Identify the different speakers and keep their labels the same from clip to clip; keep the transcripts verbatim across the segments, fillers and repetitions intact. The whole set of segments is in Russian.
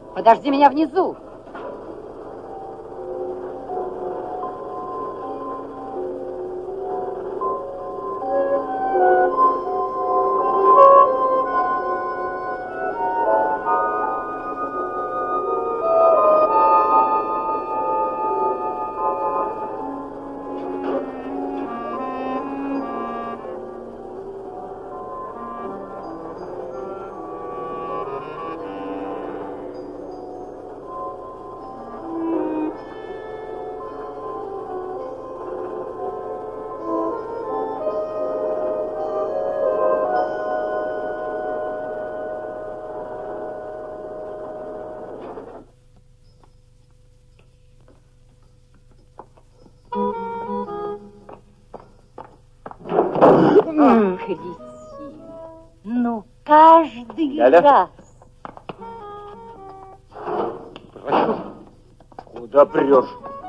Speaker 1: Подожди меня внизу. Ну, каждый
Speaker 2: Ляля.
Speaker 1: раз.
Speaker 2: Прошу. Куда прешь?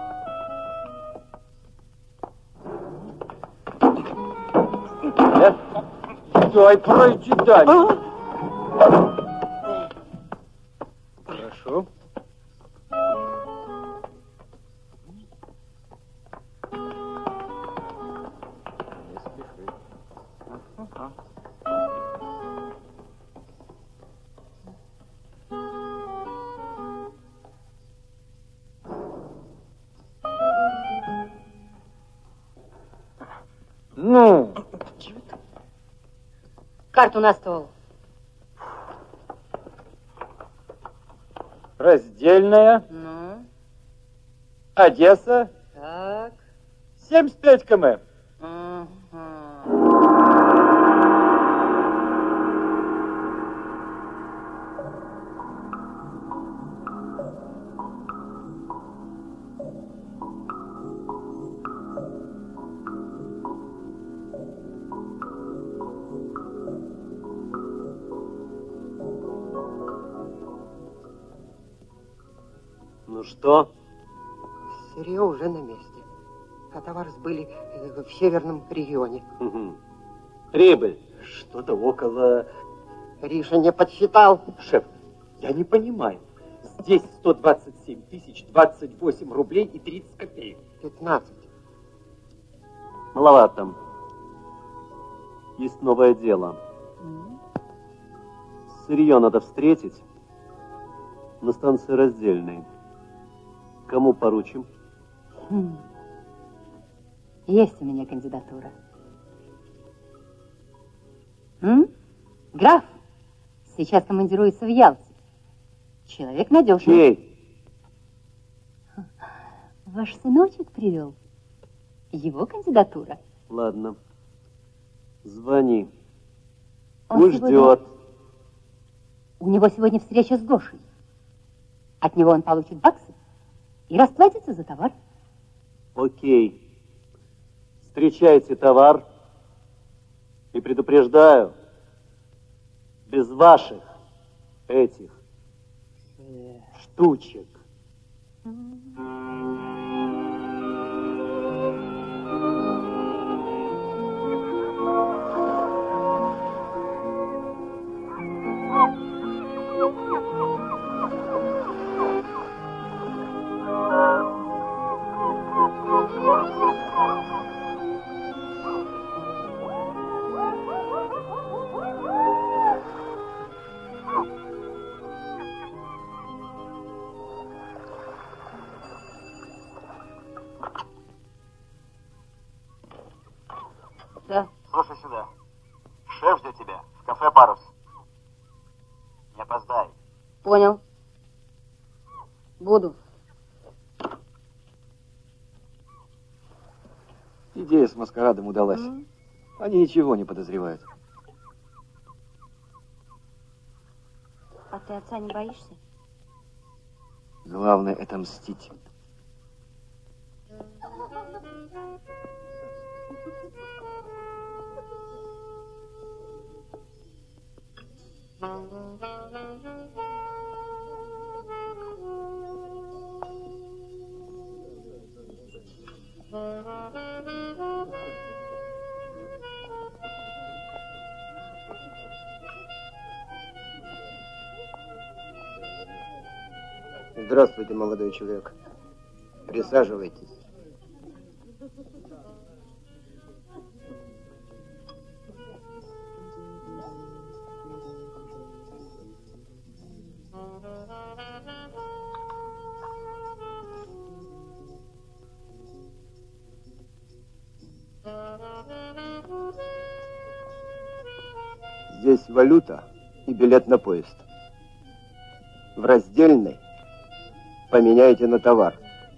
Speaker 2: Ляля. Дай пройти дальше. Прошу. Не спеши. Ага. Ну,
Speaker 1: Карту на стол.
Speaker 2: раздельная.
Speaker 1: Ну,
Speaker 2: Одесса.
Speaker 1: так.
Speaker 2: семьдесят пять километров.
Speaker 1: Ага.
Speaker 2: Ну что?
Speaker 3: Сырье уже на месте. А товар сбыли в северном регионе.
Speaker 2: Угу. Прибыль. Что-то около...
Speaker 3: Риша не подсчитал.
Speaker 2: Шеф, я не понимаю. Здесь сто двадцать семь тысяч двадцать восемь рублей и тридцать копеек.
Speaker 3: пятнадцать.
Speaker 4: Маловато. Есть новое дело. Сырье надо встретить на станции раздельной. Кому поручим?
Speaker 1: Хм. Есть у меня кандидатура. М? Граф сейчас командируется в Ялте. Человек надежный.
Speaker 4: Чей?
Speaker 1: Ваш сыночек привел. Его кандидатура.
Speaker 4: Ладно. Звони.
Speaker 1: Он
Speaker 4: Пусть
Speaker 1: сегодня...
Speaker 4: ждет.
Speaker 1: У него сегодня встреча с Гошей. От него он получит баксы и расплатится за товар.
Speaker 4: Окей. Встречайте товар. И предупреждаю, без ваших этих штучек.
Speaker 1: Да.
Speaker 5: Слушай сюда. Шеф ждет тебя в кафе «Парус». Не опоздай.
Speaker 1: Понял. Буду.
Speaker 2: Идея с маскарадом удалась. Mm. Они ничего не подозревают.
Speaker 1: А ты отца не боишься?
Speaker 2: Главное это мстить.
Speaker 3: Здравствуйте, молодой человек. Присаживайтесь. Здесь валюта и билет на поезд. В раздельной поменяйте на товар.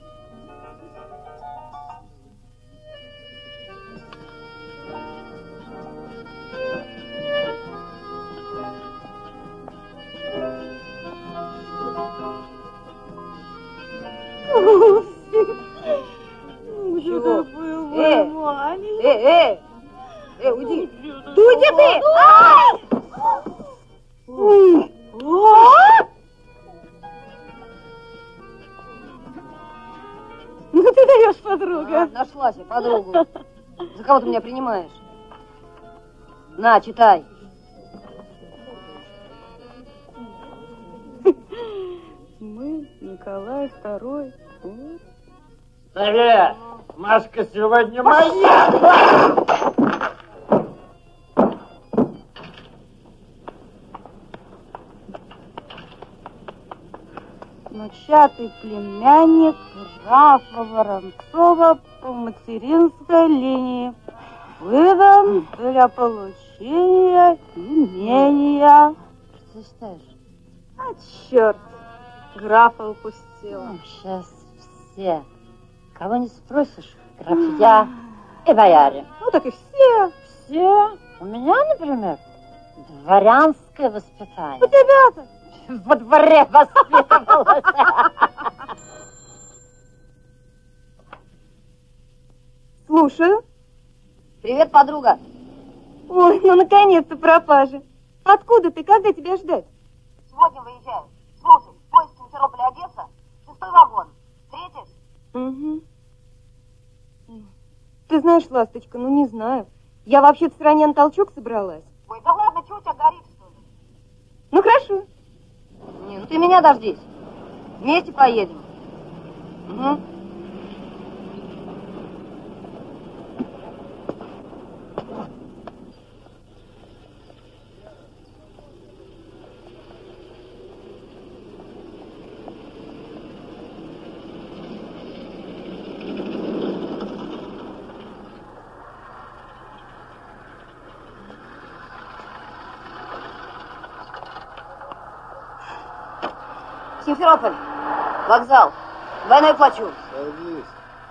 Speaker 6: Чего? Э, э, э, э, уйди. Да уйди ты! Ну ты даешь, подруга.
Speaker 1: А, нашлась я подругу. За кого ты меня принимаешь? На, читай.
Speaker 6: Мы, Николай Второй.
Speaker 2: Совет! Машка сегодня моя!
Speaker 6: Внучатый племянник графа Воронцова по материнской линии выдан для получения имения.
Speaker 1: Что ты читаешь?
Speaker 6: А черт, графа упустила.
Speaker 1: Ну, сейчас все. Кого не спросишь, графья и бояре.
Speaker 6: Ну так и все.
Speaker 1: Все? У меня, например, дворянское воспитание.
Speaker 6: У тебя-то?
Speaker 1: Во дворе воспитывалась.
Speaker 6: Слушаю.
Speaker 1: Привет, подруга.
Speaker 6: Ой, ну наконец-то пропажа. Откуда ты? Когда тебя ждать?
Speaker 7: Сегодня выезжаю. Слушай, поезд Симферополь-Одесса, шестой вагон. Встретишь?
Speaker 6: Угу. Ты знаешь, ласточка, ну не знаю. Я вообще в стране на толчок собралась.
Speaker 7: Ой, да ладно, чего у тебя горит, что ли?
Speaker 6: Ну хорошо.
Speaker 1: Не, ну ты меня дождись. Вместе поедем. Угу. Симферополь, вокзал, двойной плачу.
Speaker 3: Садись.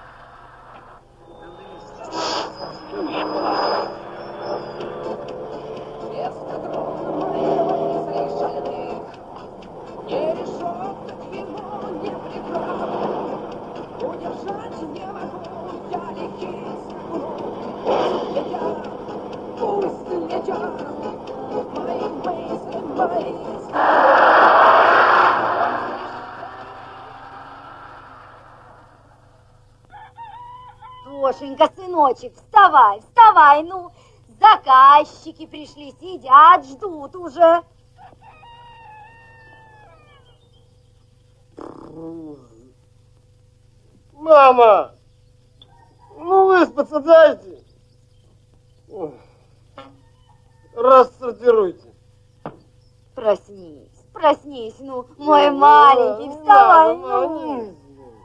Speaker 1: Гошенька, сыночек, вставай, вставай, ну, заказчики пришли, сидят, ждут уже.
Speaker 2: Мама! Ну выспаться дайте! Рассортируйте.
Speaker 1: Проснись, проснись, ну, мой маленький, вставай, ну.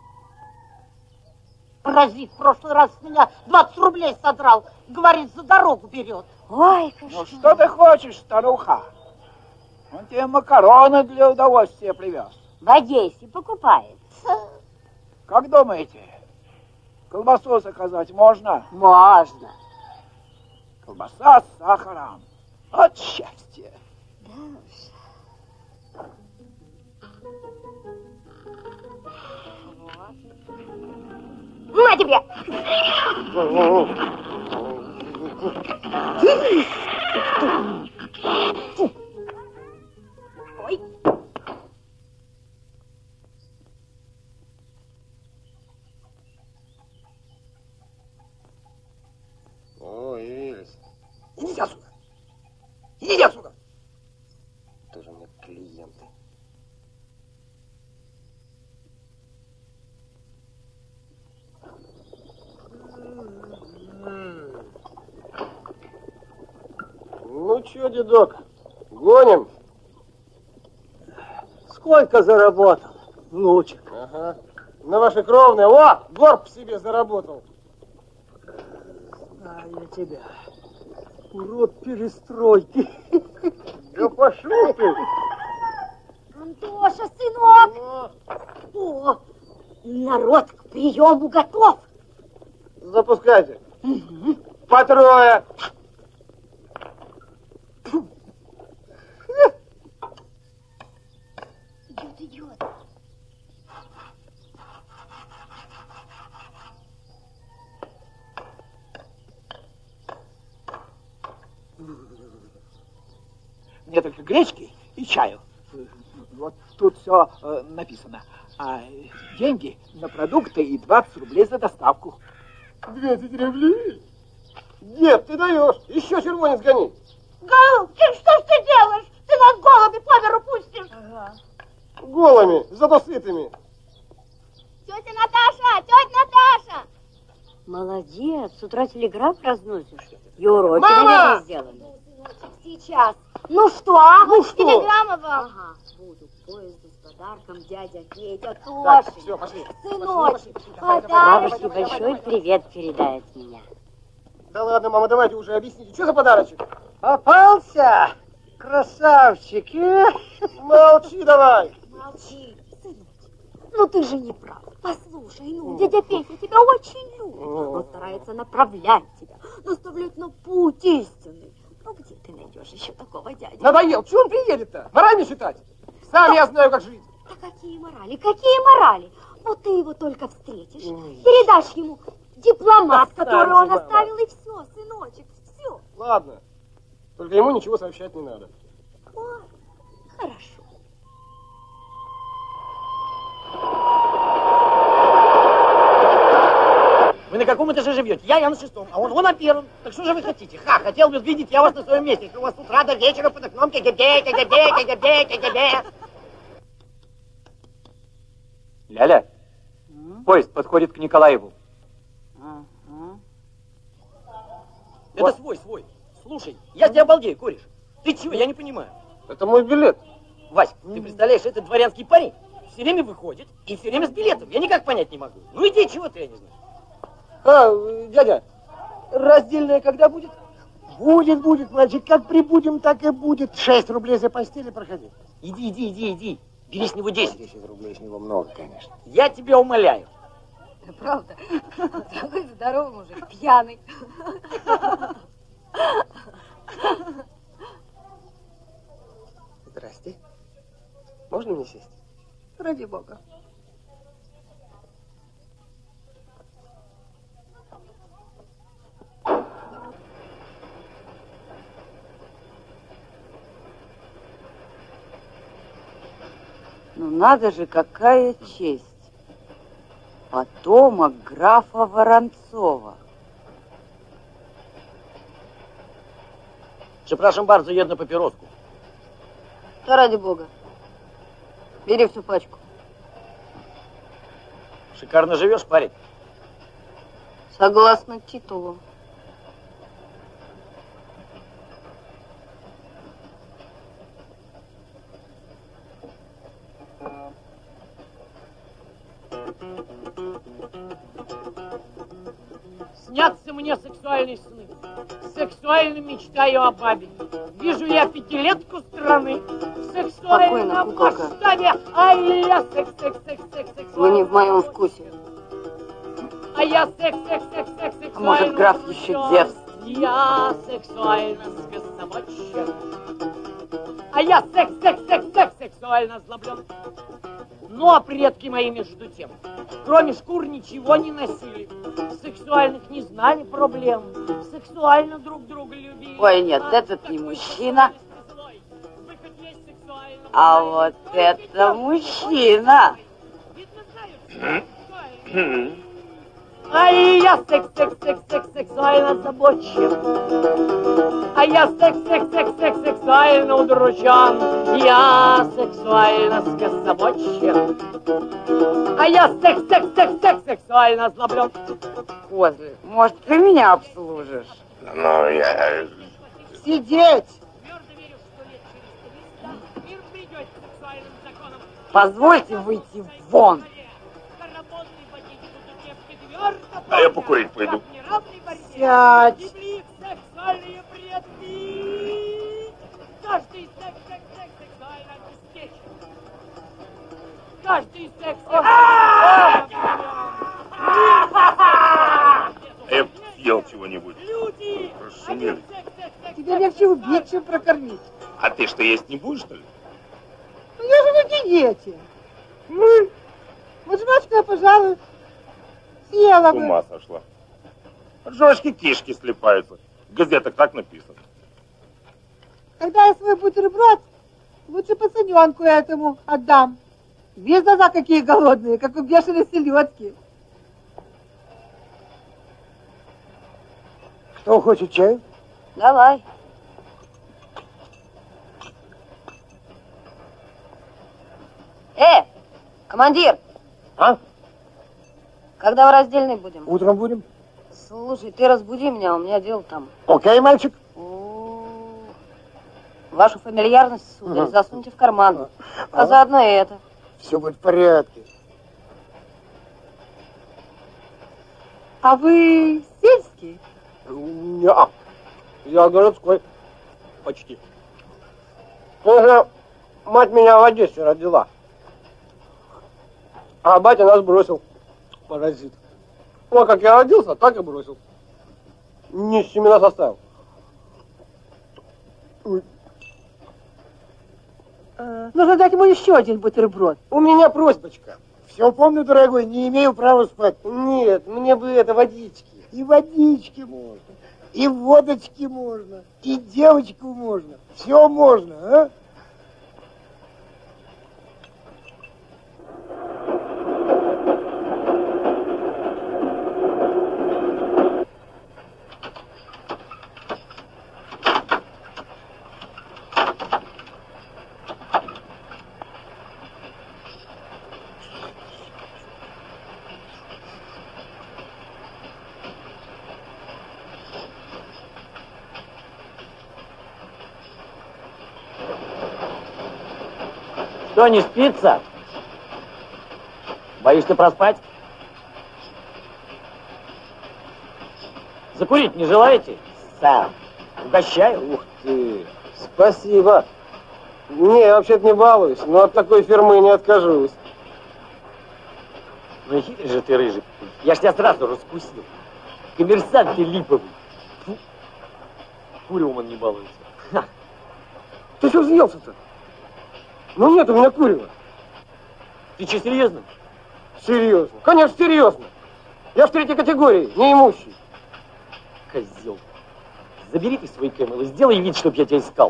Speaker 8: Паразит в прошлый раз с меня двадцать рублей содрал. Говорит, за дорогу берет.
Speaker 1: Ой, кошмар.
Speaker 9: Ну что ты хочешь, старуха? Он тебе макароны для удовольствия привез.
Speaker 1: В Одессе покупает.
Speaker 9: Как думаете, колбасу заказать можно?
Speaker 1: Можно.
Speaker 9: Колбаса с сахаром. От счастья.
Speaker 1: Да уж. На тебе! Ой.
Speaker 3: О, явились. Иди отсюда. Иди отсюда. Тоже мне клиенты.
Speaker 10: че, дедок, гоним?
Speaker 4: Сколько заработал, внучек?
Speaker 10: Ага. На ваши кровные. О, горб себе заработал.
Speaker 4: Знаю я тебя. Урод перестройки.
Speaker 10: Да пошел ты.
Speaker 1: Антоша, сынок! О, народ к приему готов.
Speaker 10: Запускайте. Угу. По трое.
Speaker 1: Идет, идет.
Speaker 9: Мне только гречки и чаю. Вот тут все э, написано. А деньги на продукты и двадцать рублей за доставку.
Speaker 10: двадцать рублей? Дед, ты даешь. Еще червонец гони.
Speaker 8: Голубчик, что ж ты делаешь? Ты нас голуби по миру пустишь.
Speaker 10: Ага. Голыми, зато сытыми.
Speaker 6: Тетя Наташа, тетя Наташа!
Speaker 1: Молодец, с утра телеграф разносишь. И уроки,
Speaker 10: Мама!
Speaker 1: наверное, сделаны.
Speaker 6: Сейчас.
Speaker 1: Ну что? а?
Speaker 10: Ну что?
Speaker 6: Телеграмма вам.
Speaker 1: Ага, буду поезду с подарком дядя Петя,
Speaker 10: Так,
Speaker 1: Тошенька.
Speaker 10: все, пошли.
Speaker 1: Сыночек,
Speaker 10: Пошли, пошли.
Speaker 1: бабушке большой привет передает меня.
Speaker 10: Да ладно, мама, давайте уже объясните, что за подарочек?
Speaker 3: Попался, красавчик, э?
Speaker 10: Молчи давай.
Speaker 1: Молчи, сыночек. Ну ты же не прав. Послушай, ну, дядя Петя тебя очень любит. Он старается направлять тебя, наставлять на путь истинный. Ну где ты найдешь еще такого дядю?
Speaker 10: Надоел, чего он приедет-то? Морально считать? Сам я знаю, как жить.
Speaker 1: Да какие морали, какие морали? Вот ты его только встретишь, передашь ему дипломат, который он оставил, и все, сыночек, все.
Speaker 10: Ладно, только ему ничего сообщать не надо.
Speaker 1: Ой, хорошо.
Speaker 11: Вы на каком этаже живете? Я, я на шестом, а он, он на первом. Так что же вы хотите? Ха, хотел бы видеть я вас на своем месте, что у вас с утра до вечера под окном ке-ге-ге, ке-ге-ге, ке-ге-ге, ке-ге-ге.
Speaker 2: Ляля, поезд подходит к Николаеву.
Speaker 1: Ага.
Speaker 11: Это вот. свой, свой. Слушай, я с тебя обалдею, кореш. Ты чего, я не понимаю.
Speaker 10: Это мой билет.
Speaker 11: Вась, ты представляешь, этот дворянский парень все время выходит и все время с билетом. Я никак понять не могу. Ну иди, чего ты, я не знаю.
Speaker 10: А, дядя, раздельная когда будет?
Speaker 3: Будет, будет, мальчик, как прибудем, так и будет. Шесть рублей за постель и проходи.
Speaker 11: Иди, иди, иди, иди. Бери с него десять.
Speaker 10: Десять рублей с него много, конечно.
Speaker 11: Я тебя умоляю.
Speaker 1: Правда? Такой здоровый мужик, пьяный.
Speaker 10: Здрасте. Можно мне сесть?
Speaker 1: Ради бога. Ну надо же, какая честь. Потомок графа Воронцова.
Speaker 11: Przepraszam bardzo, jedną papierosку.
Speaker 1: Да ради бога. Бери всю пачку.
Speaker 11: Шикарно живешь, парень?
Speaker 1: Согласно титулу.
Speaker 12: Снятся мне сексуальные сны. Сексуально мечтаю о бабе. Вижу я пятилетку страны. В сексуальном масштабе. Ай, я секс, секс, секс, секс, секс.
Speaker 1: Вы не в моем вкусе.
Speaker 12: А я секс, секс, секс, секс, сексуально.
Speaker 1: А может, граф еще девственник?
Speaker 12: Я сексуально скособочен. А я секс, секс, секс, секс, сексуально озлоблен. Ну, а предки мои между тем, кроме шкур ничего не носили. Сексуальных не знали проблем. Сексуально друг друга любили.
Speaker 1: Ой, нет, этот не мужчина. А вот это мужчина.
Speaker 12: Ай, я секс, секс, секс, секс, сексуально озабочен. А я секс, секс, секс, секс, сексуально удручен. Я сексуально скособочен. А я секс, секс, секс, секс, сексуально озлоблен.
Speaker 1: Козлик, может, ты меня обслужишь?
Speaker 10: Ну, я...
Speaker 3: Сидеть!
Speaker 12: Позвольте выйти вон.
Speaker 13: А я покурить пойду.
Speaker 12: Сядь.
Speaker 14: Каждый секс, секс, секс, сексуально обеспечен. Каждый секс,
Speaker 13: А я съел чего-нибудь. Расшумели.
Speaker 8: Тебе легче убить, чем прокормить.
Speaker 13: А ты что, есть не будешь, что ли?
Speaker 8: Ну я же на диете. Ну, вот жвачка, пожалуй, съела
Speaker 13: С
Speaker 8: бы.
Speaker 13: ума сошла. От жвачки кишки слипаются. В газетах так написано.
Speaker 8: Когда я свой бутерброд лучше пацаненку этому отдам. Весь глаза какие голодные, как у бешеной селедки.
Speaker 4: Кто хочет чаю?
Speaker 1: Давай. Э, командир!
Speaker 4: А?
Speaker 1: Когда в раздельной будем?
Speaker 4: Утром будем.
Speaker 1: Слушай, ты разбуди меня, у меня дело там.
Speaker 4: Окей, мальчик.
Speaker 1: Вашу фамильярность, сударь,
Speaker 4: Ага.
Speaker 1: засуньте в карман. А,
Speaker 4: А?
Speaker 1: заодно и это.
Speaker 4: Все будет в порядке.
Speaker 8: А вы сельский?
Speaker 10: Не, я городской. Почти. Потому мать меня в Одессе родила. А батя нас бросил. Паразит. Ну, как я родился, так и бросил. Не с семена составил.
Speaker 8: А, нужно дать ему еще один бутерброд.
Speaker 10: У меня просьбочка.
Speaker 4: Все помню, дорогой, не имею права спать.
Speaker 10: Нет, мне бы это водички.
Speaker 4: И водички можно, и водочки можно, и девочку можно. Все можно, а?
Speaker 12: Что, не спится? Боишься проспать? Закурить не желаете? Сам. Угощаю.
Speaker 10: Ух ты. Спасибо. Не, я вообще-то не балуюсь, но от такой фирмы не откажусь.
Speaker 12: Ну хитрый же ты, рыжий. Я ж тебя сразу раскусил. Коммерсант ты липовый. Фу. Куревом он не балуется. Ха.
Speaker 10: Ты что взъелся-то? Ну нет у меня курева.
Speaker 12: Ты что, серьезно?
Speaker 10: Серьезно. Конечно, серьезно. Я в третьей категории, неимущий.
Speaker 12: Козел. Забери ты свой Кэмэл и сделай вид, чтоб я тебя искал.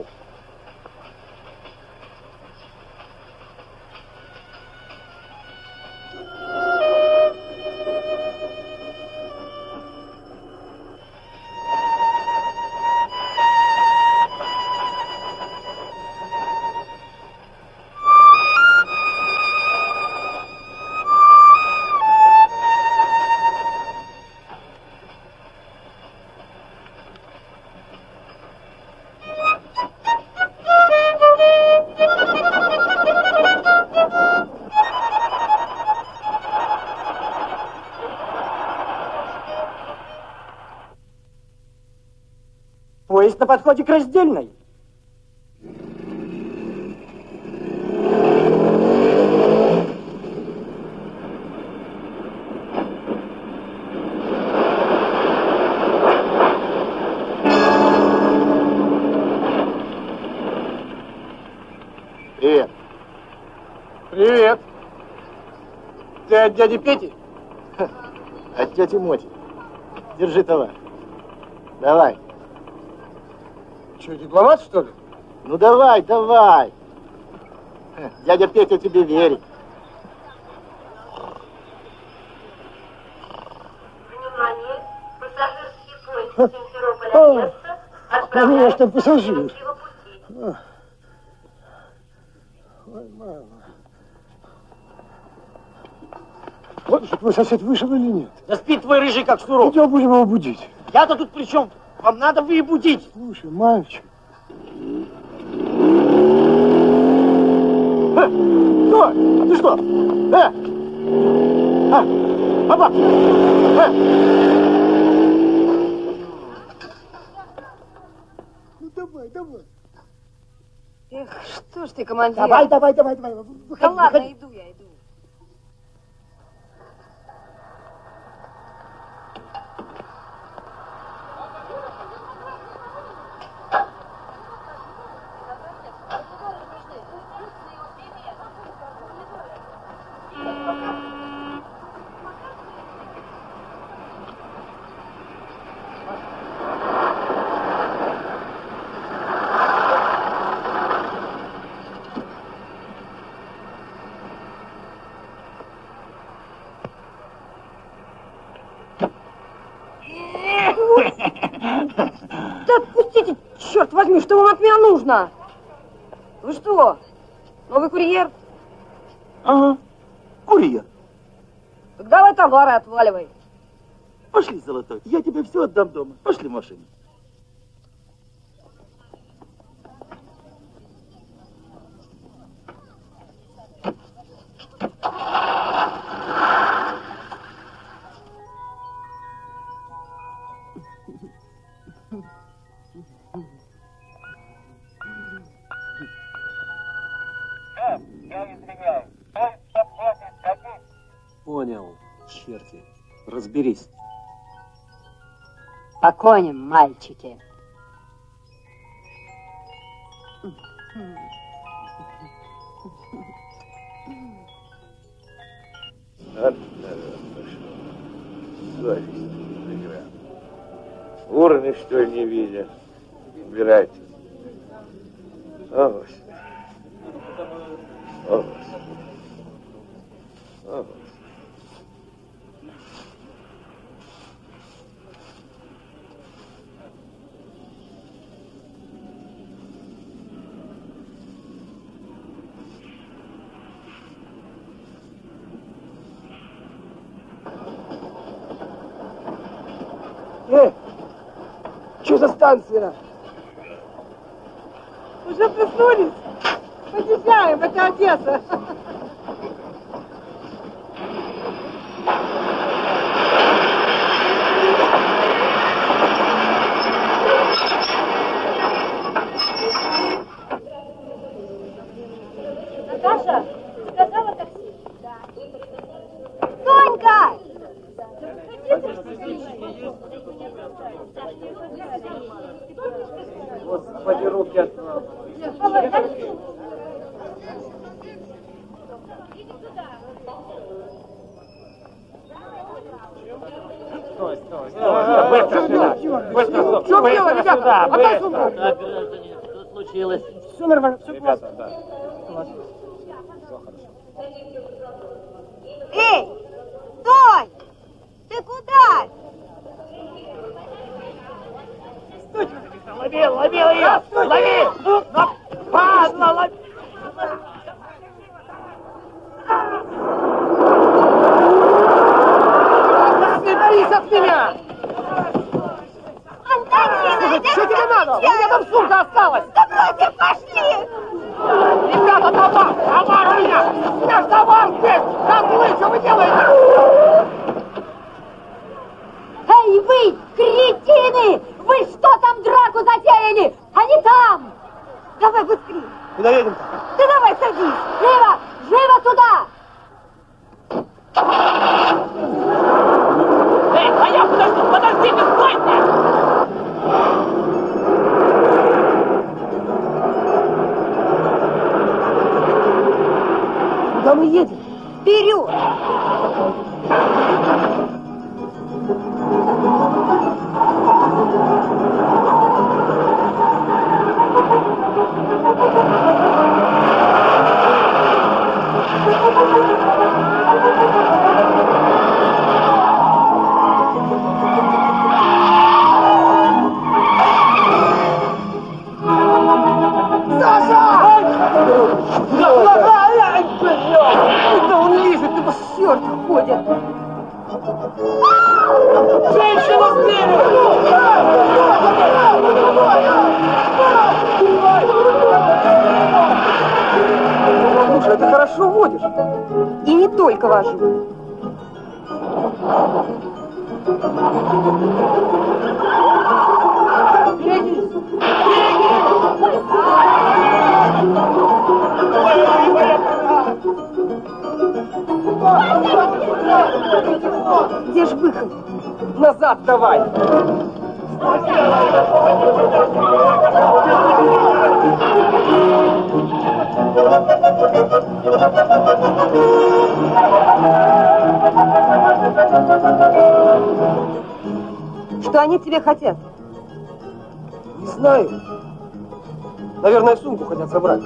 Speaker 11: Поезд на подходе к раздельной.
Speaker 10: Привет. Привет. Ты от дяди Пети?
Speaker 9: От тети Моти. Держи товар. Давай.
Speaker 10: Че, дипломат, что ли?
Speaker 9: Ну давай, давай. Дядя Петя тебе верит.
Speaker 7: Внимание! Пассажирский поезд Симферополь-Одесса отправляется
Speaker 4: Конечно, пассажир.
Speaker 7: пути.
Speaker 4: Ой, мама. Вот что твой сосед вышел или нет?
Speaker 12: Да спит твой рыжий, как сурок.
Speaker 4: Идем, будем его будить.
Speaker 12: Я-то тут при чем? Вам надо вы и будить.
Speaker 4: Слушай, мальчик.
Speaker 10: Стой! Ты что? Э! А! Папа! Э!
Speaker 4: Ну давай, давай.
Speaker 15: Эх, что ж ты, командир?
Speaker 4: Давай, давай, давай, давай. Выходи,
Speaker 15: да ладно,
Speaker 4: выходи.
Speaker 15: иду я, иду. Да отпустите, черт возьми, что вам от меня нужно? Вы что, новый курьер?
Speaker 16: Ага, курьер.
Speaker 15: Так давай товары отваливай.
Speaker 16: Пошли, золотой, я тебе все отдам дома. Пошли в машину.
Speaker 2: Понял, черти. Разберись.
Speaker 15: По коням, мальчики.
Speaker 17: Вот народ пошел. Совесть игра. Урны, что ли, не видят? Убирайте. О, Господи. О, Господи. О, Господи.
Speaker 10: Э, что за станция?
Speaker 8: Уже проснулись? Подъезжаем, это Одесса.
Speaker 6: Наташа, сказала такси? Да.
Speaker 15: Тонька!
Speaker 2: Господи, руки отвал. Стой, стой, стой. Быстро сюда. Быстро сюда.
Speaker 10: В чем дело, ребята? Отдай сумку.
Speaker 12: Да, граждане, что случилось?
Speaker 10: Все нормально, все
Speaker 2: Ребята, да.
Speaker 15: Эй, стой! Ты куда?
Speaker 12: Лови, лови ее! Лови! Ну, падла, лови!
Speaker 10: Отцепись от меня!
Speaker 15: Антонина,
Speaker 10: Что тебе надо? У меня там сумка осталась!
Speaker 15: Да бросьте, пошли!
Speaker 10: Ребята, товар! Товар у меня! У меня ж товар здесь! Козлы, что вы делаете?
Speaker 1: Эй, вы, кретины! Вы что там драку затеяли? Они там!
Speaker 15: Давай быстрее!
Speaker 10: Куда едем-то?
Speaker 15: Да давай садись!
Speaker 1: Живо! Живо туда!
Speaker 12: Эй, а я подожду! Подождите, стойте!
Speaker 10: Куда мы едем?
Speaker 15: Вперед!
Speaker 10: Да он лезет, ты черт ходит!
Speaker 12: Женщина в двери!
Speaker 10: Ну Слушай, а ты хорошо водишь.
Speaker 15: И не только вожу.
Speaker 14: Берегись!
Speaker 15: Где ж выход?
Speaker 10: Назад давай!
Speaker 15: Что они от тебя хотят?
Speaker 10: Не знаю. Наверное, сумку хотят забрать.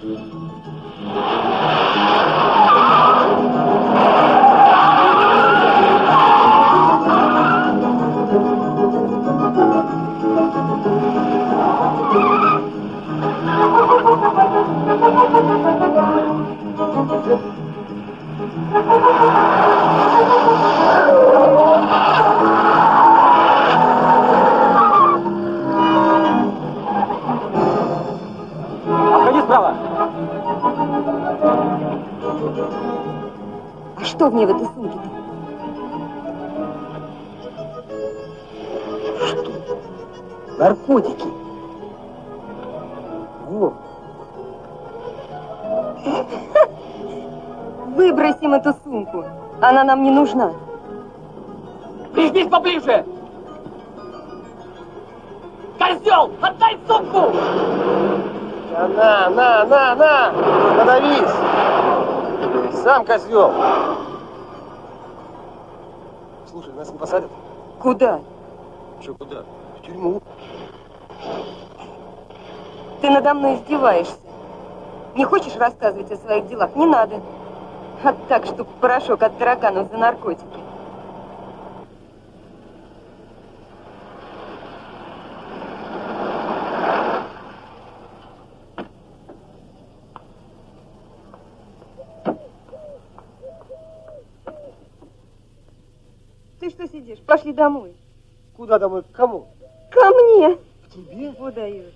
Speaker 11: Обходи справа.
Speaker 15: А что в ней в этой сумке-то?
Speaker 10: Что? Наркотики. Во.
Speaker 15: Выбросим эту сумку. Она нам не нужна.
Speaker 12: Прижмись поближе! Козел, отдай сумку!
Speaker 10: На, на, на, на! Подавись! Сам козел! Слушай, нас не посадят?
Speaker 15: Куда?
Speaker 10: Что, куда? В тюрьму.
Speaker 15: Ты надо мной издеваешься. Не хочешь рассказывать о своих делах? Не надо. А так, чтоб порошок от тараканов за наркотики. Ты что сидишь? Пошли домой.
Speaker 10: Куда домой? К кому?
Speaker 15: Ко мне.
Speaker 10: К тебе?
Speaker 15: Удает.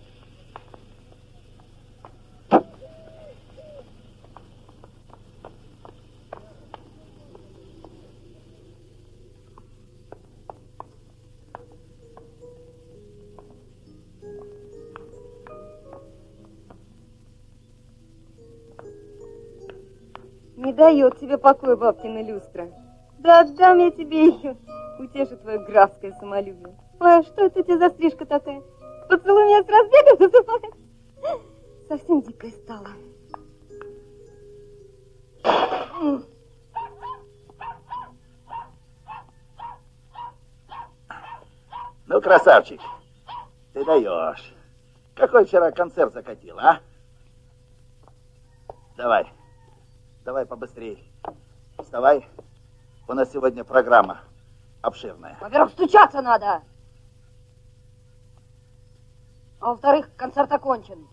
Speaker 15: Не дает тебе покоя бабкина люстра. Да отдам я тебе ее. Утешит твое графское самолюбие. Ой, а что это у тебя за стрижка такая? Поцелуй меня с разбега называется. Совсем дикая стала.
Speaker 17: Ну, красавчик, ты даешь. Какой вчера концерт закатил, а? Давай, давай побыстрее. Вставай. У нас сегодня программа обширная.
Speaker 7: Во-первых, стучаться надо. А во-вторых, концерт окончен.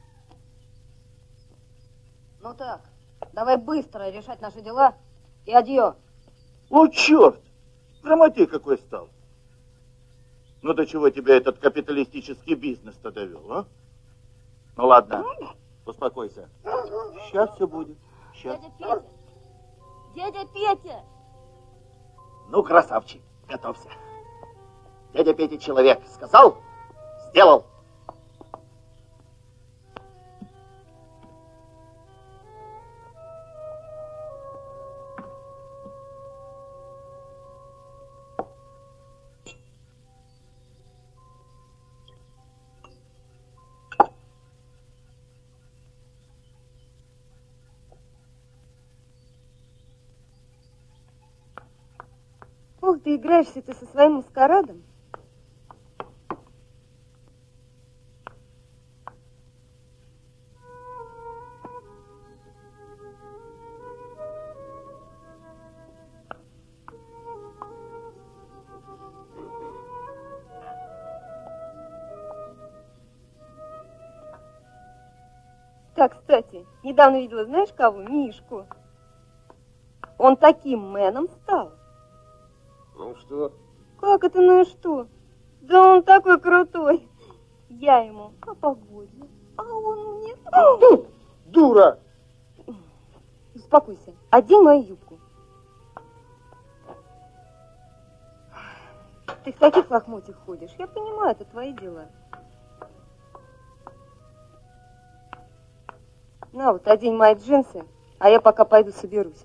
Speaker 7: Ну так, давай быстро решать наши дела и адьё.
Speaker 17: О, черт! Грамотей какой стал. Ну, до чего тебя этот капиталистический бизнес-то довел, а? Ну, ладно, успокойся. Сейчас все будет. Сейчас.
Speaker 1: Дядя Петя! Дядя Петя!
Speaker 17: Ну, красавчик, готовься. Дядя Петя человек. Сказал, сделал.
Speaker 15: Ох, ты играешься ты со своим маскарадом. Так, кстати, недавно видела, знаешь кого? Мишку. Он таким мэном стал.
Speaker 10: Ну что?
Speaker 15: Как это, ну и что? Да он такой крутой. Я ему о погоде, а он мне...
Speaker 10: Дура!
Speaker 15: Успокойся. Одень мою юбку. Ты в таких лохмотьях ходишь. Я понимаю, это твои дела. На вот, одень мои джинсы, а я пока пойду соберусь.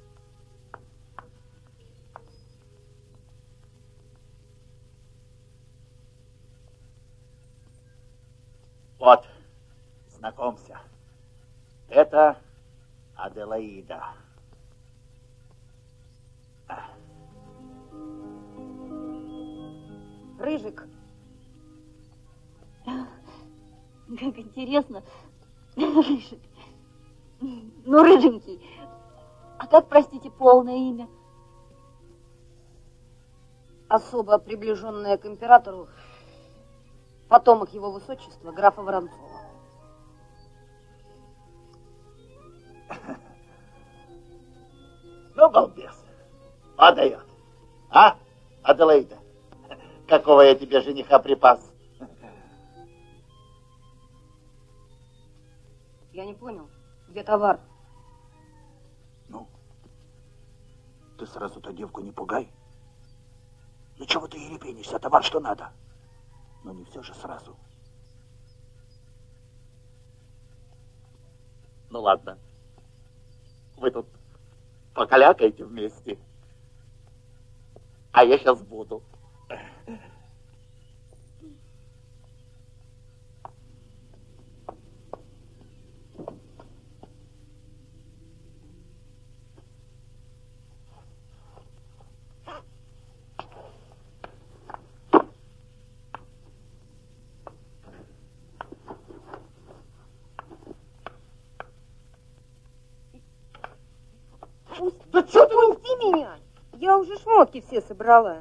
Speaker 17: Вот, знакомься. Это Аделаида.
Speaker 1: Рыжик. Как интересно. Рыжик. Ну, рыженький. А как, простите, полное имя? Особо приближенная к императору, потомок его высочества, графа Воронцова.
Speaker 17: Ну, балбес. Подает. А, Аделаида? Какого я тебе жениха припас?
Speaker 1: Я не понял, где товар?
Speaker 9: Ну, ты сразу-то девку не пугай. Ну, чего ты ерепенишься? Товар что надо. Но не все же сразу.
Speaker 17: Ну, ладно. Вы тут покалякаете вместе. А я сейчас буду.
Speaker 15: Да что ты, пусти меня! Я уже шмотки все собрала.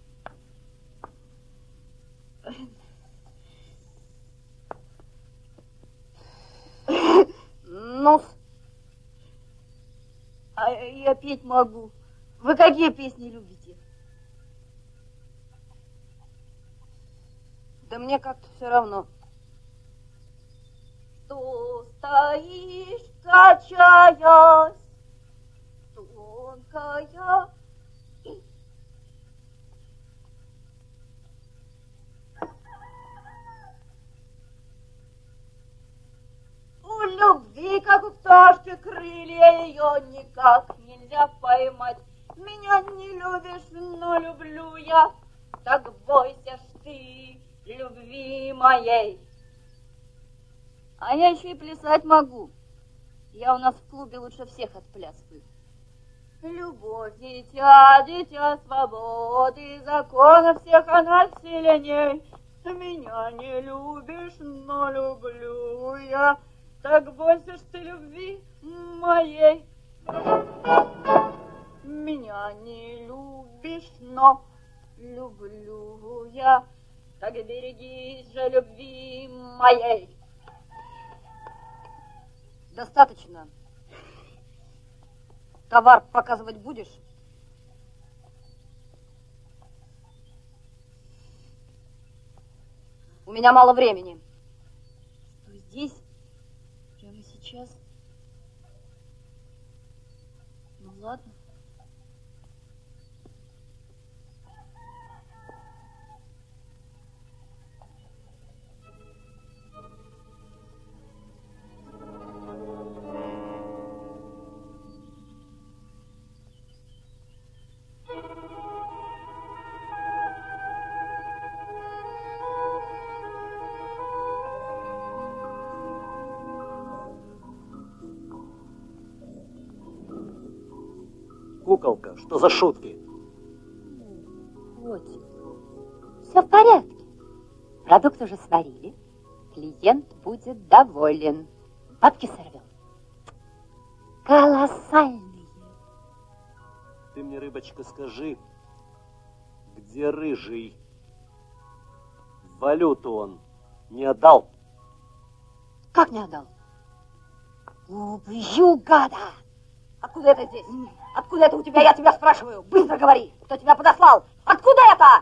Speaker 1: Ну, а я петь могу. Вы какие песни любите? Да мне как-то все равно. Что стоишь, качаясь, тонкая. У любви, как у пташки, крылья, ее никак нельзя поймать. Меня не любишь, но люблю я, так бойся ж ты любви моей. А я еще и плясать могу. Я у нас в клубе лучше всех отплясываю. Любовь, дитя, дитя свободы, закона всех она сильней. Меня не любишь, но люблю я, так бойся ж ты любви моей. Меня не любишь, но люблю я, так берегись же любви моей. Достаточно. Товар показывать будешь? У меня мало времени. Что, здесь? Прямо сейчас? Ну ладно.
Speaker 11: Куколка, что за шутки?
Speaker 18: Котик, все в порядке. Продукт уже сварили. Клиент будет доволен. Бабки сорвем. Колоссальные.
Speaker 11: Ты мне, рыбочка, скажи, где рыжий? Валюту он не отдал?
Speaker 1: Как не отдал? Убью, гада! Откуда это здесь? Откуда это у тебя, я тебя спрашиваю? Быстро говори! Кто тебя подослал? Откуда это?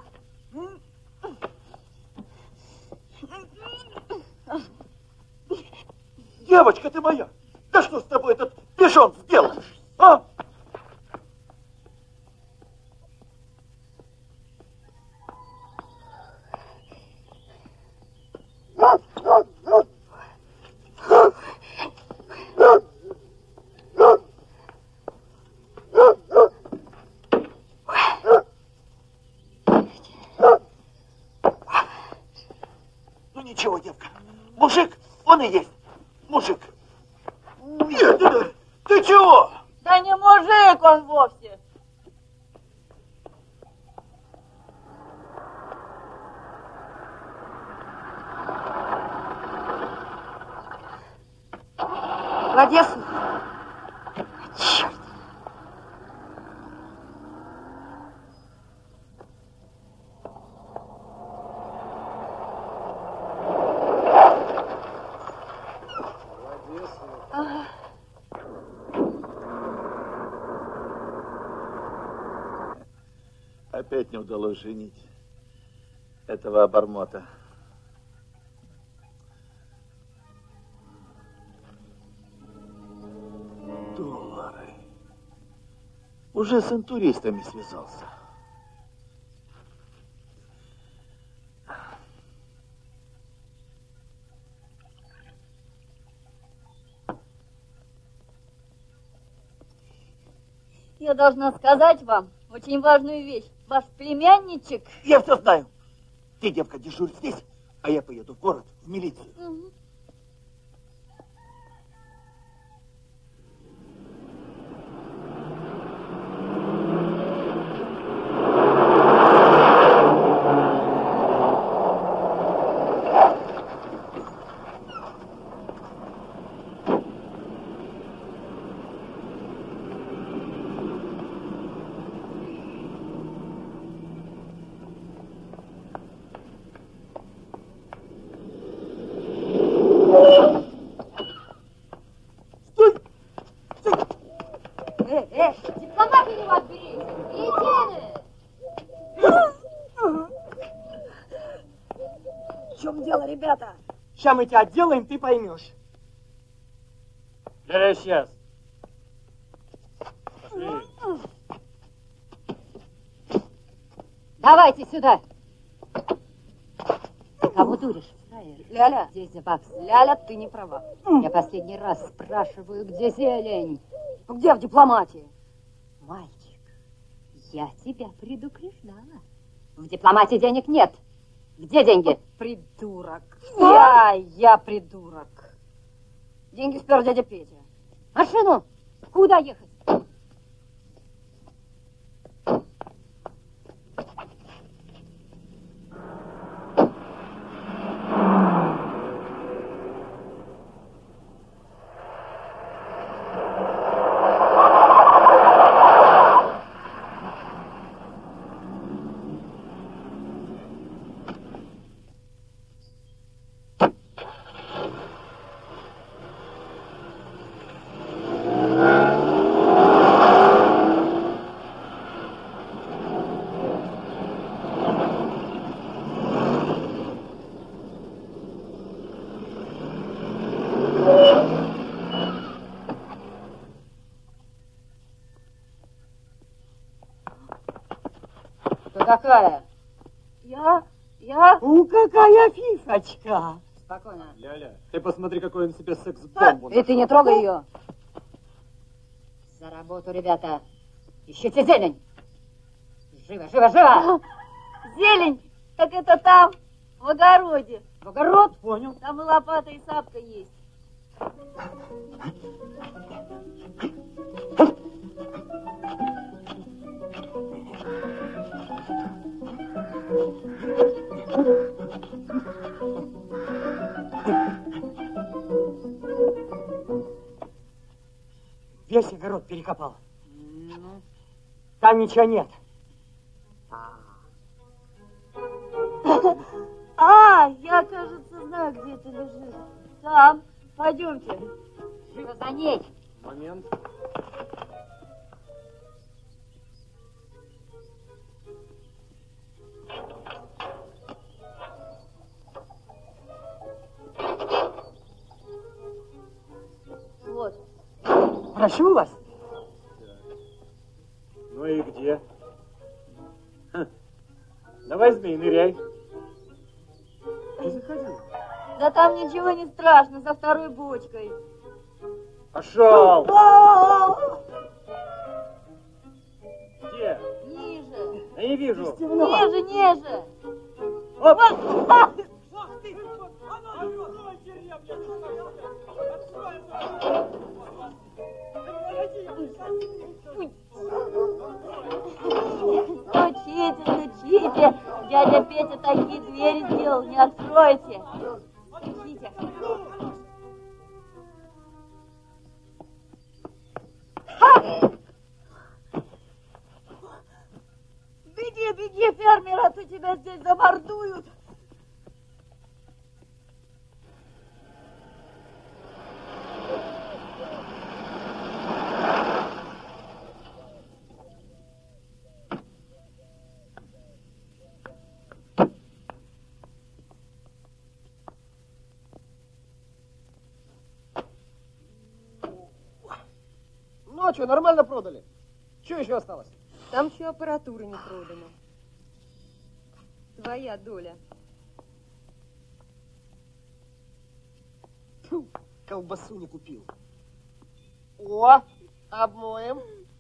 Speaker 9: Девочка ты моя! Да что с тобой, этот
Speaker 17: Ты что он сделал? А? Ну ничего, девка. Мужик, он и есть. Мужик. Нет, ты, ты чего?
Speaker 6: Да не мужик он вовсе.
Speaker 1: В Одессу. Черт.
Speaker 6: Ага.
Speaker 17: Опять не удалось женить этого обормота. Доллары. Уже с интуристами связался.
Speaker 6: Я должна сказать вам очень важную вещь. Ваш племянничек...
Speaker 17: Я все знаю. Ты, девка, дежурь здесь, а я поеду в город, в милицию.
Speaker 6: Угу.
Speaker 11: Сейчас мы тебя отделаем, ты поймешь.
Speaker 12: Да, сейчас.
Speaker 18: Давайте сюда. Кого дуришь, фраер?
Speaker 1: Ляля.
Speaker 18: Здесь бакс.
Speaker 1: Ляля, ты не права.
Speaker 18: Я последний раз спрашиваю, где зелень?
Speaker 1: Где в дипломатии?
Speaker 18: Мальчик, я тебя предупреждала. В дипломатии денег нет. Где деньги?
Speaker 1: Придурок. Я, я придурок. Деньги спер дядя Петя.
Speaker 18: Машину! Куда ехать?
Speaker 1: Какая?
Speaker 6: Я, я...
Speaker 11: У, какая фифочка.
Speaker 1: Спокойно.
Speaker 2: Ляля, ты посмотри, какой он себе секс-бомбу.
Speaker 1: И ты не трогай ее.
Speaker 18: За работу, ребята. Ищите зелень. Живо, живо, живо.
Speaker 6: Зелень? Так это там, в огороде.
Speaker 18: В огород?
Speaker 11: Понял.
Speaker 6: Там и лопата, и сапка есть.
Speaker 11: Весь огород перекопал. Там ничего нет.
Speaker 6: А, я, кажется, знаю, где это лежит. Там. Пойдемте.
Speaker 18: Живо за ней.
Speaker 2: Момент.
Speaker 6: Вот.
Speaker 11: Прошу вас.
Speaker 2: Ну и где? Ха. Давай, змей, ныряй. Ты заходи.
Speaker 1: Да там ничего не страшно, за второй бочкой.
Speaker 2: Пошел! Где?
Speaker 1: Ниже.
Speaker 2: Я не вижу.
Speaker 1: Ниже, ниже.
Speaker 2: Оп!
Speaker 1: Стучите, стучите. Дядя Петя такие двери сделал, не откройте. Стучите. Беги, беги, фермер, а то тебя здесь замордуют.
Speaker 11: Ну а что, нормально продали? Что еще осталось?
Speaker 15: Там еще аппаратура не продана. Твоя доля.
Speaker 11: Фу, колбасу не купил. О, обмоем.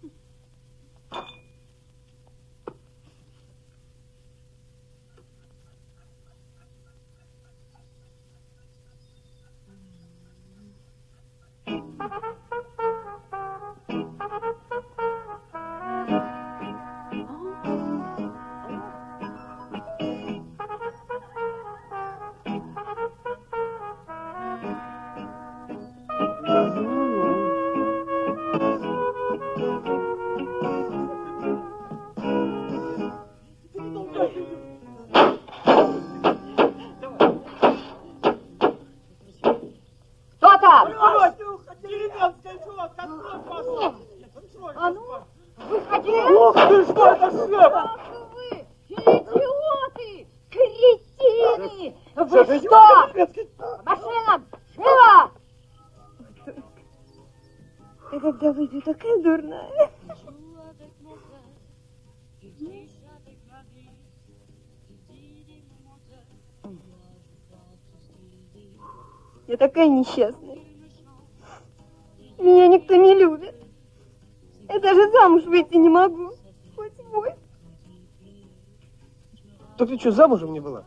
Speaker 1: А ну, выходи!
Speaker 11: Ох ты, что это шеф?
Speaker 1: Ах вы, идиоты, кретины! Вы
Speaker 11: Шеф,
Speaker 1: что?
Speaker 11: идиот,
Speaker 1: По машинам, живо!
Speaker 15: Я когда выпью, такая дурная. Я такая несчастная. Меня никто не любит. Я даже замуж выйти не могу. Хоть мой.
Speaker 11: Так ты что, замужем не была?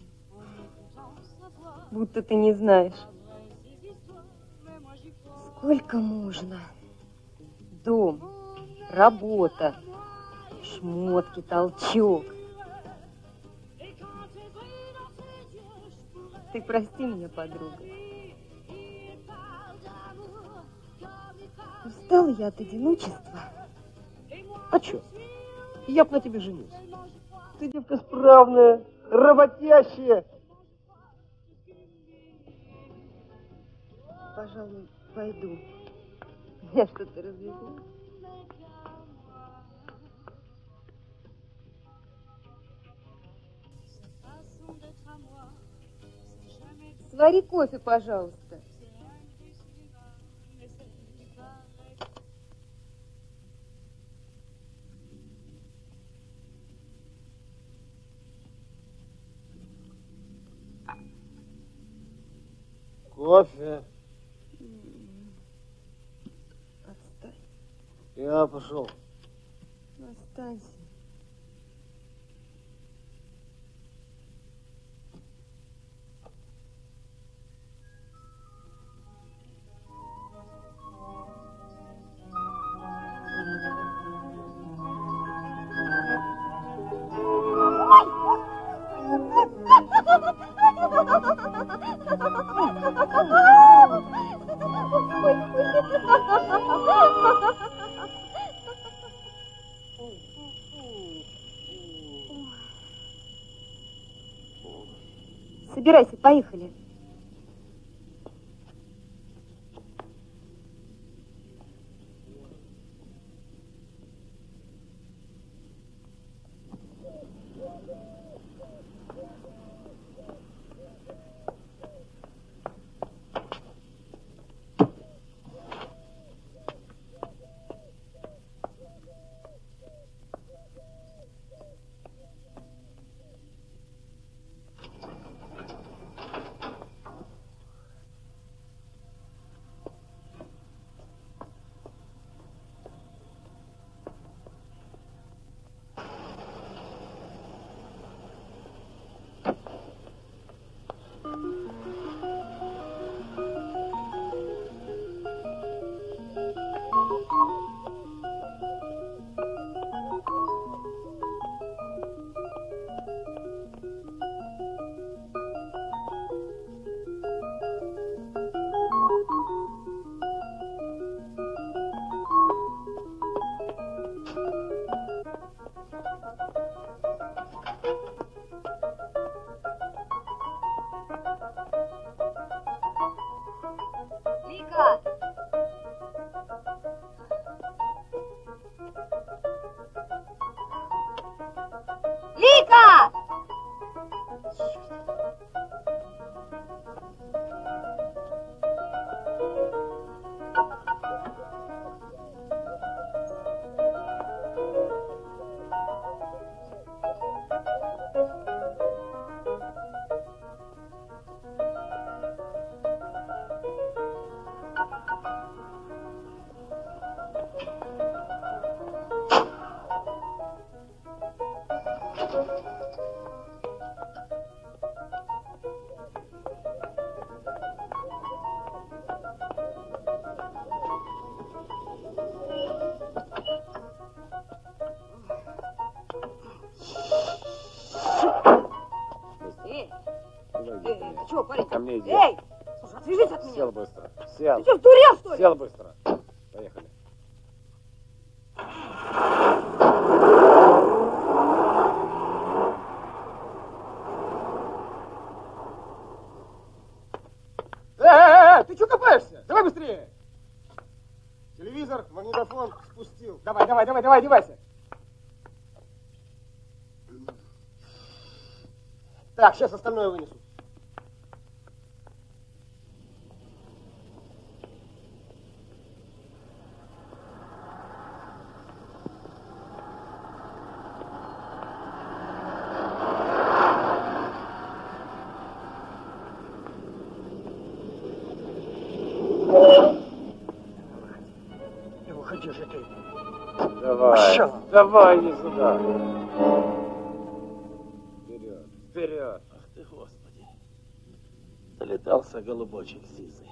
Speaker 15: Будто ты не знаешь. Сколько можно? Дом, работа, шмотки, толчок. Ты прости меня, подруга. Устала я от одиночества.
Speaker 11: А чё? Я б на тебе женился. Ты девка справная, работящая.
Speaker 15: Пожалуй, пойду. Я что-то развезла. Свари кофе, пожалуйста.
Speaker 11: Кофе.
Speaker 15: Отстань.
Speaker 11: Я пошел.
Speaker 15: Останься. Собирайся, поехали.
Speaker 11: Нормальные дети.
Speaker 12: Эй, слушай, отвяжись от меня.
Speaker 11: Сел быстро. Сел.
Speaker 12: Ты что, сдурел, что ли?
Speaker 11: Сел быстро. Поехали.
Speaker 10: Э-э-э, ты что копаешься? Давай быстрее. Телевизор, магнитофон спустил. Давай, давай, давай, давай, одевайся. Так, сейчас остальное вынесу.
Speaker 11: Не уходи же ты. Давай, Пошел. Давай, не сюда. Вперед, вперед.
Speaker 16: Ах ты, Господи. Долетался голубочек сизый.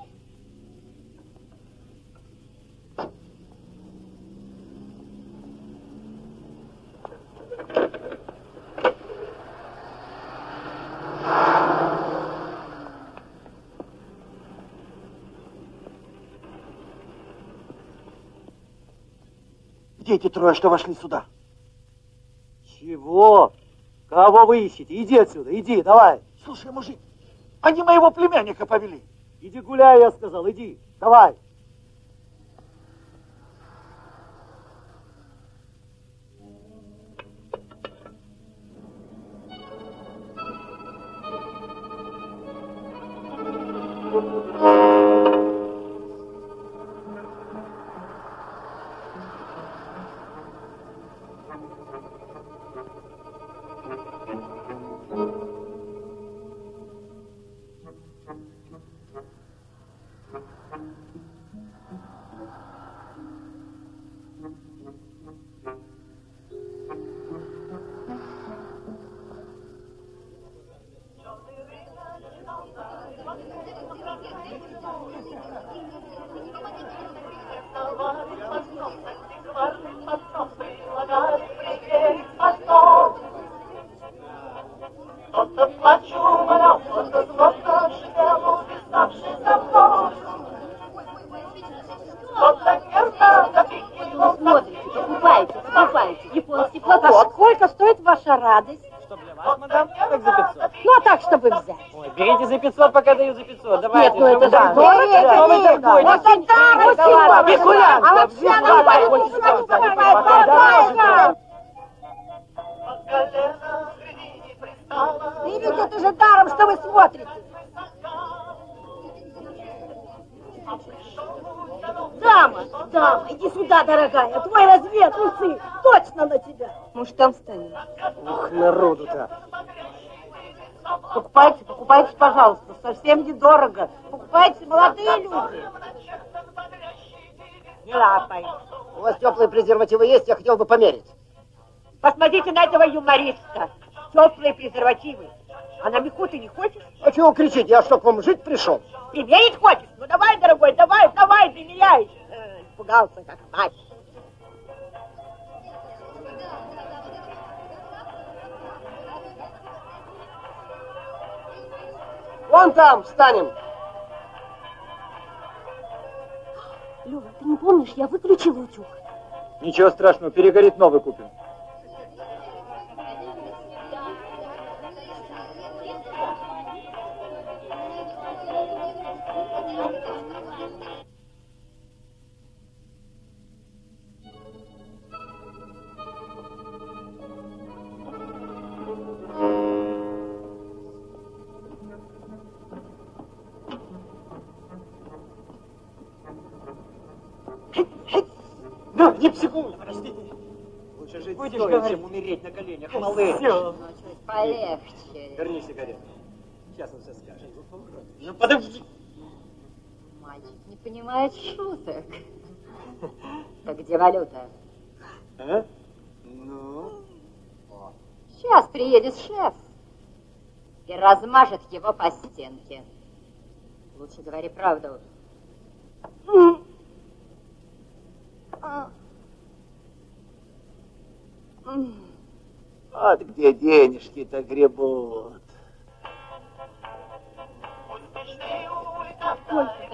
Speaker 11: Где эти трое, что вошли сюда?
Speaker 16: Чего? Кого вы ищете? Иди отсюда, иди, давай.
Speaker 9: Слушай, мужик, они моего племянника повели.
Speaker 16: Иди гуляй, я сказал, иди, давай.
Speaker 1: Смотрите, покупайте, покупайте. Японский платок. А сколько стоит ваша радость?
Speaker 12: Что для вас, мадам? Как за пятьсот?
Speaker 1: Ну, а так, чтобы взять.
Speaker 12: Ой, берите за пятьсот, пока даю за пятьсот. Давайте.
Speaker 1: Нет, ну это же
Speaker 12: да.
Speaker 1: дорого.
Speaker 12: Да,
Speaker 1: Это
Speaker 12: вы
Speaker 1: не
Speaker 12: торгуете.
Speaker 1: Вот тогда
Speaker 12: Да ладно,
Speaker 1: спекулянт. А вообще она
Speaker 12: Бесплатно.
Speaker 1: не покупает. И ведь это же даром, что вы смотрите. Дама, дама, иди сюда, дорогая. Твой размер, усы, точно на тебя.
Speaker 15: Может, там встанем?
Speaker 11: Ух, народу-то.
Speaker 1: Покупайте, покупайте, пожалуйста. Совсем недорого. Покупайте, молодые люди. Не лапай.
Speaker 11: У вас теплые презервативы есть? Я хотел бы померить.
Speaker 1: Посмотрите на этого юмориста. Теплые презервативы. А на меху ты не хочешь?
Speaker 11: А чего кричите? Я что, к вам жить пришел?
Speaker 1: Примерить хочешь? Ну давай, дорогой, давай, давай, примеряй. Э, испугался, как мать.
Speaker 11: Вон там встанем.
Speaker 1: Лёва, ты не помнишь, я выключила утюг.
Speaker 2: Ничего страшного, перегорит, новый купим.
Speaker 11: Ну, не секунду, простите.
Speaker 2: Лучше жить
Speaker 11: Будешь
Speaker 2: стоя,
Speaker 11: говорить?
Speaker 2: чем умереть на коленях, малыш.
Speaker 11: Всё.
Speaker 18: Полегче.
Speaker 2: Верни сигарету. Сейчас он все скажет.
Speaker 11: Ну, подожди.
Speaker 18: Мальчик не понимает шуток. Так где валюта?
Speaker 2: А? Ну?
Speaker 18: Сейчас приедет шеф и размажет его по стенке. Лучше говори правду.
Speaker 9: Вот где денежки-то гребут.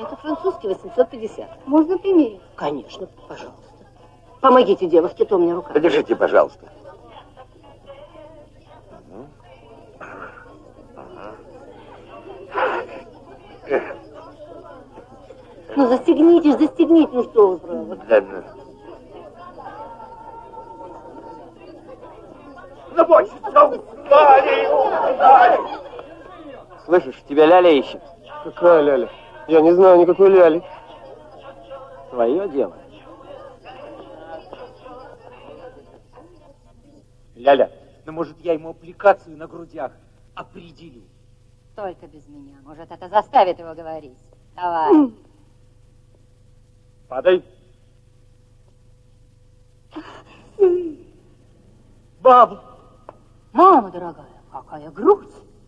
Speaker 7: Это французский восемьсот пятьдесят.
Speaker 6: Можно примерить?
Speaker 7: Конечно, пожалуйста. Помогите девушке, то у меня рука.
Speaker 2: Подержите, пожалуйста.
Speaker 7: Ну, застегнитесь, застегните, ну что вы, правда.
Speaker 2: Ладно. Слышишь, тебя Ляля ищет.
Speaker 10: Какая Ляля? Я не знаю никакой Ляли.
Speaker 2: Твое дело.
Speaker 11: Ляля, ну может я ему аппликацию на грудях определю?
Speaker 18: Только без меня. Может, это заставит его говорить. Давай.
Speaker 11: Падай. Баба.
Speaker 18: Мама дорогая, какая грудь.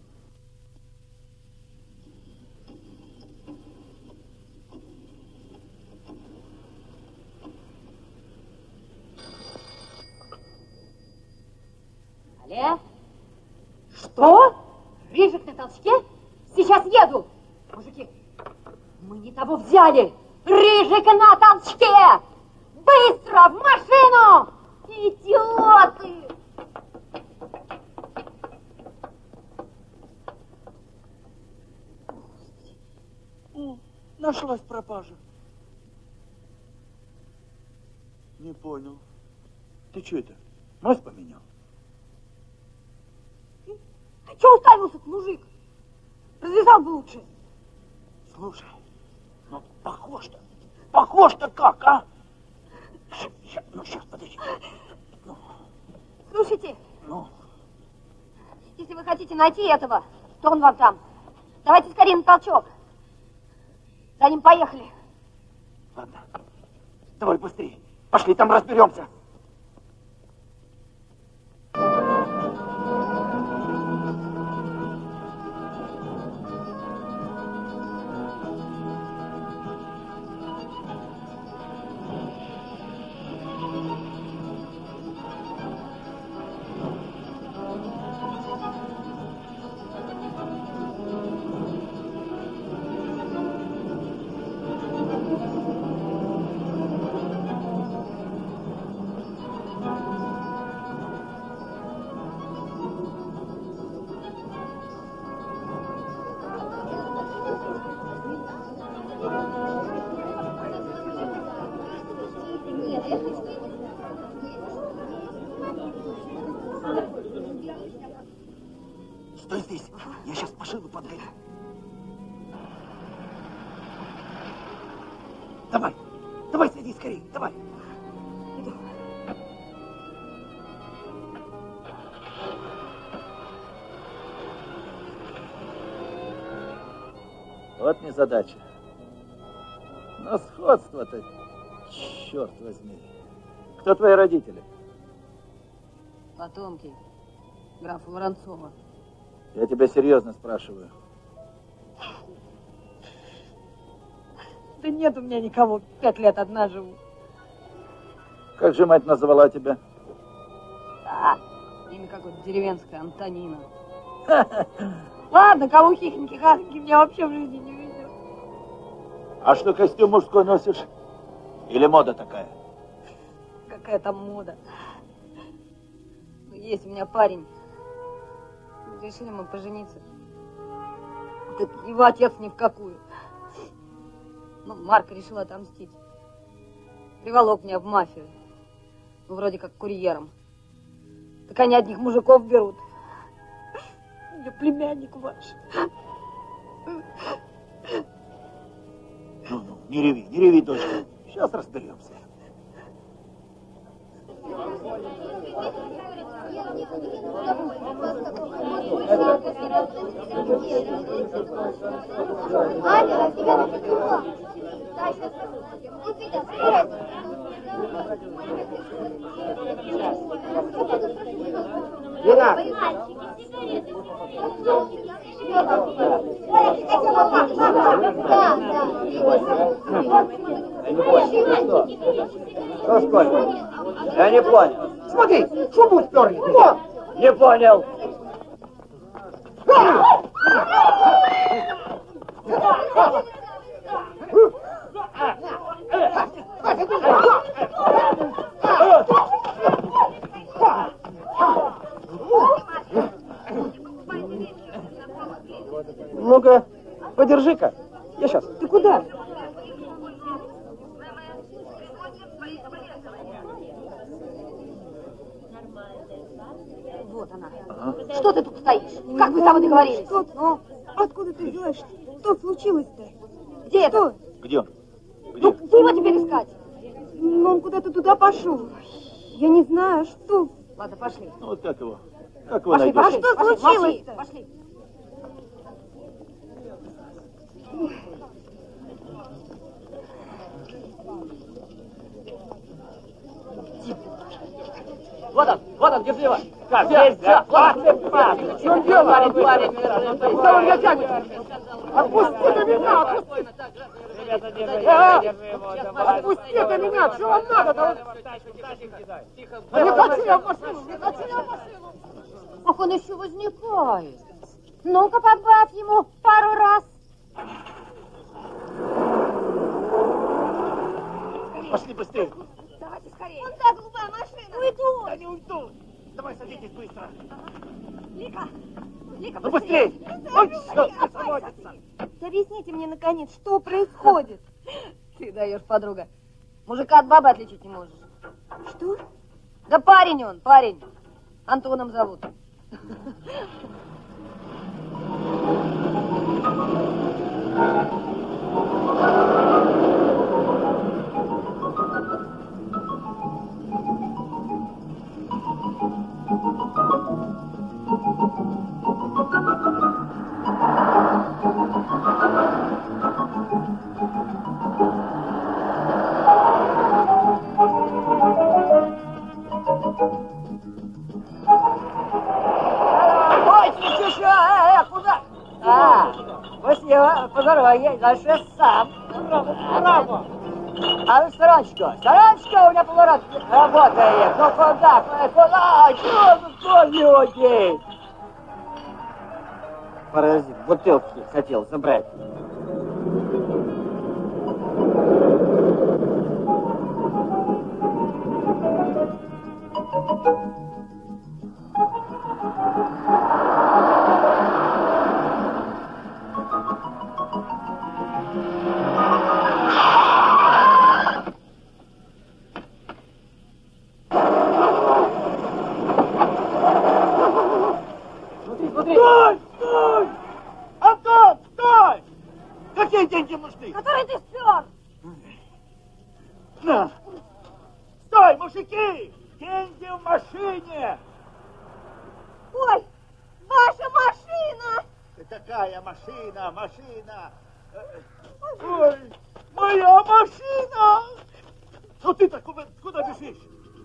Speaker 18: Алле? Что? Рыжик на толчке? Сейчас еду. Мужики, мы не того взяли. Рыжик на толчке! Быстро в машину! Идиоты!
Speaker 9: О, нашлась пропажа. Не понял. Ты что это, нос поменял?
Speaker 6: Ты что уставился, мужик? Развязал бы лучше.
Speaker 9: Слушай, ну похож-то, похож-то как, а? Сейчас, ну сейчас, подожди. Ну.
Speaker 6: Слушайте,
Speaker 9: Ну.
Speaker 6: если вы хотите найти этого, то он вам там. Давайте скорее на толчок. За ним поехали.
Speaker 9: Ладно, давай быстрее. Пошли, там разберемся. Стой здесь, я сейчас машину подгоню. Давай, давай, садись скорее, давай.
Speaker 16: Вот незадача. Но сходство-то, черт возьми. Кто твои родители?
Speaker 15: Потомки графа Воронцова.
Speaker 16: Я тебя серьезно спрашиваю.
Speaker 15: Да нет у меня никого, пять лет одна живу.
Speaker 16: Как же мать назвала тебя?
Speaker 15: Да, имя какое-то деревенское, Антонина. Ладно, кого хихоньки, хахоньки меня вообще в жизни не видел.
Speaker 16: А что, костюм мужской носишь? Или мода такая?
Speaker 15: Какая там мода. Есть у меня парень. Решили мы пожениться. Так его отец ни в какую. Ну, Марка решила отомстить. Приволок меня в мафию. Ну, вроде как курьером. Так они одних мужиков берут. Я племянник ваш.
Speaker 9: Ну, ну, не реви, не реви, дочка. Сейчас разберемся.
Speaker 6: Аня, тебя напекла. Да, сейчас вот тебя.
Speaker 3: Лена!
Speaker 11: Что сколько? Я не понял.
Speaker 3: Смотри, шубу сперли. Вот.
Speaker 11: Не понял. Ну-ка, подержи-ка. Я сейчас.
Speaker 15: Ты куда?
Speaker 6: Вот она.
Speaker 11: Ага.
Speaker 6: Что ты тут стоишь? Как вы там договорились?
Speaker 15: Что? Ну, откуда ты взялась? Что случилось-то?
Speaker 6: Где это?
Speaker 17: Где он?
Speaker 6: Ну, где его теперь искать?
Speaker 15: Ну, он куда-то туда пошел. Я не знаю, что.
Speaker 6: Ладно, пошли.
Speaker 17: Ну вот как его? Как его
Speaker 6: Пошли,
Speaker 17: найдешь?
Speaker 6: пошли,
Speaker 15: что
Speaker 6: пошли,
Speaker 15: случилось-то?
Speaker 6: Пошли.
Speaker 12: Вот он, вот он, держи его. Как, здесь, здесь, вот, в чем дело? Парень, парень,
Speaker 11: Что он меня тянет? Отпусти ты меня, отпусти!
Speaker 12: Ребята, держи,
Speaker 11: А,
Speaker 12: держи его, давай.
Speaker 11: Отпусти ты меня, что вам надо-то?
Speaker 12: Тихо,
Speaker 11: Не хочу я в машину, не хочу я в машину!
Speaker 6: Ах, он еще возникает. Ну-ка, подбавь ему пару раз.
Speaker 17: Пошли быстрее.
Speaker 6: Давайте скорее.
Speaker 7: Вон та голубая машина.
Speaker 6: Уйду.
Speaker 17: Да не уйду. Давай садитесь быстро.
Speaker 6: Лика, Лика,
Speaker 17: Ну быстрее. Ой, все,
Speaker 15: Да объясните мне, наконец, что происходит?
Speaker 6: Ты даешь, подруга. Мужика от бабы отличить не можешь.
Speaker 15: Что?
Speaker 6: Да парень он, парень. Антоном зовут.
Speaker 12: Ой, тише, э, куда? А, спасибо, по дороге, дальше сам. Браво, браво. А ну, стороночку, стороночку, у меня поворот работает. Ну куда, куда, чего тут кто-нибудь?
Speaker 11: Паразит, бутылки хотел забрать.
Speaker 12: Смотри, смотри.
Speaker 17: Стой, стой! Антон, стой! Какие деньги нужны?
Speaker 6: Который ты спер.
Speaker 17: На! Стой, мужики! Деньги в машине!
Speaker 7: Ой, ваша машина!
Speaker 17: Какая машина, машина? Ой, моя машина! Ну ты-то куда, куда бежишь?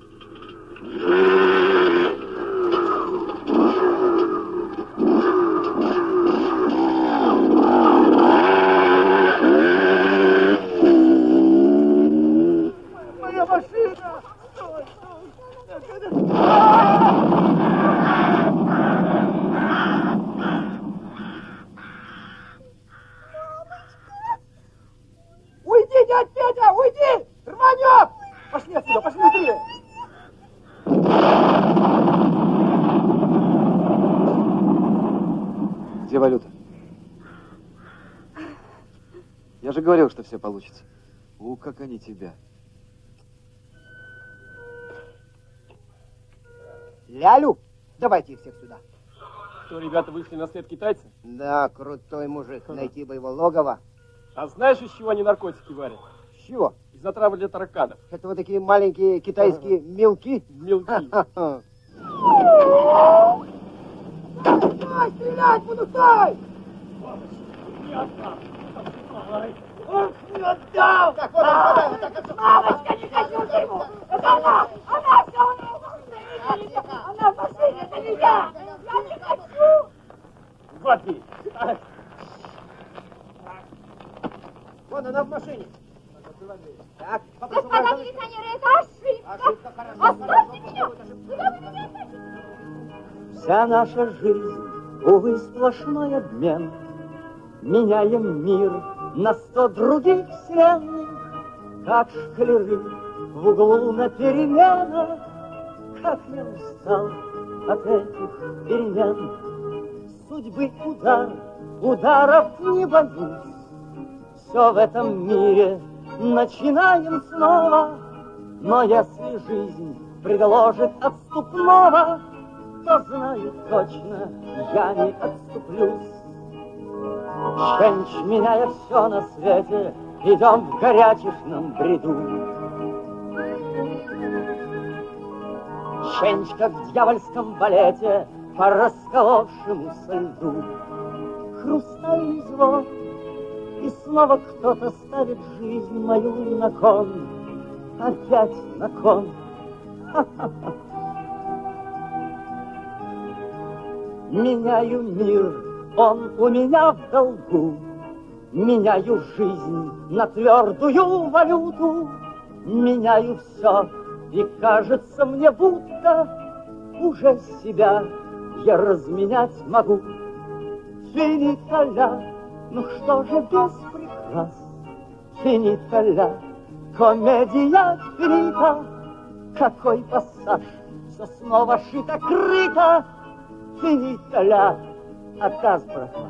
Speaker 17: Моя машина! Стой, стой!
Speaker 11: Уйди, дядь Петя, уйди! Рванет! Пошли отсюда, пошли быстрее!
Speaker 19: Где валюта? Я же говорил, что все получится. У, как они тебя.
Speaker 3: Лялю, давайте их всех сюда.
Speaker 10: Что, ребята, вышли на след китайца?
Speaker 3: Да, крутой мужик, найти бы его логово.
Speaker 10: А знаешь, из чего они наркотики варят?
Speaker 3: С чего?
Speaker 10: Из отравы для тараканов.
Speaker 3: Это вот такие маленькие китайские мелки?
Speaker 10: Мелки.
Speaker 11: Стой, стрелять буду, стой!
Speaker 10: Не отдам.
Speaker 11: Он не отдал!
Speaker 3: Так, вот он, подай, вот так, вот.
Speaker 11: Мамочка, не хочу ему! Это она! Она все у меня! Она в машине, это не я! Я не хочу!
Speaker 10: Вот ты.
Speaker 3: Вон она в машине. Так,
Speaker 7: Господа милиционеры, это ошибка!
Speaker 3: ошибка, хорошо.
Speaker 7: Оставьте меня! Куда вы меня тащите?
Speaker 20: Вся наша жизнь, увы, сплошной обмен. Меняем мир на сто других вселенных. как шкалеры в углу на переменах. Как я устал от этих перемен. Судьбы удар, ударов не боюсь. Все в этом мире начинаем снова. Но если жизнь предложит отступного, то знаю точно, я не отступлюсь. Женщ, меняя все на свете, идем в горячечном бреду. Женщ, как в дьявольском балете, по расколовшемуся льду. Хрустальный звон, и снова кто-то ставит жизнь мою на кон. Опять на кон. Ха-ха-ха. Меняю мир, он у меня в долгу. Меняю жизнь на твердую валюту. Меняю все, и кажется мне, будто уже себя я разменять могу. Финиталя, ну что же без прикрас? Финиталя, комедия финита. Какой пассаж, все снова шито-крыто. Финиталя, отказ браха.